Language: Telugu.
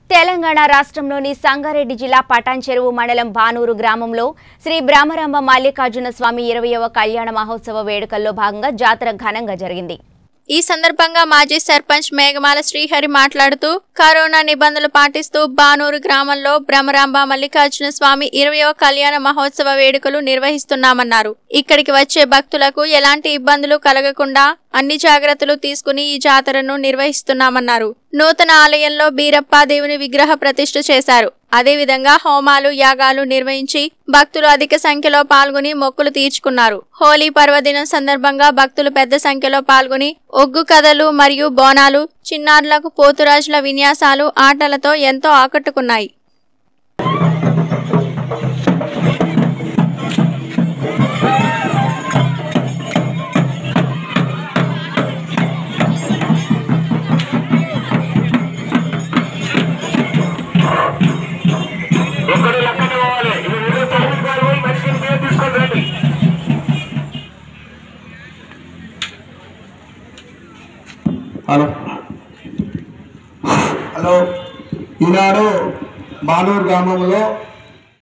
తెలంగాణ రాష్ట్రంలోని సంగారెడ్డి జిల్లా పటాన్ చెరువు మండలం బానూరు గ్రామంలో శ్రీ బ్రహ్మరాంబ మల్లికార్జున స్వామి 20వ కళ్యాణ మహోత్సవ వేడుకల్లో భాగంగా జాతర ఘనంగా జరిగింది। ఈ సందర్భంగా మాజీ సర్పంచ్ మేఘమాల శ్రీహరి మాట్లాడుతూ కరోనా నిబంధనలు పాటిస్తూ బానూరు గ్రామంలో బ్రహ్మరాంబ మల్లికార్జున స్వామి 20వ కళ్యాణ మహోత్సవ వేడుకలు నిర్వహిస్తున్నామన్నారు। ఇక్కడికి వచ్చే భక్తులకు ఎలాంటి ఇబ్బందులు కలగకుండా అన్ని జాగ్రత్తలు తీసుకుని ఈ జాతరను నిర్వహిస్తున్నామన్నారు। నూతన ఆలయంలో బీరప్ప దేవుని విగ్రహ ప్రతిష్ఠ చేశారు। అదేవిధంగా హోమాలు యాగాలు నిర్వహించి భక్తులు అధిక సంఖ్యలో పాల్గొని మొక్కులు తీర్చుకున్నారు। హోలీ పర్వదినం సందర్భంగా భక్తులు పెద్ద సంఖ్యలో పాల్గొని ఒగ్గు కథలు మరియు బోనాలు, చిన్నారులకు పోతురాజుల విన్యాసాలు, ఆటలతో ఎంతో ఆకట్టుకున్నాయి। హలో ఈనాడు బానూరు గ్రామంలో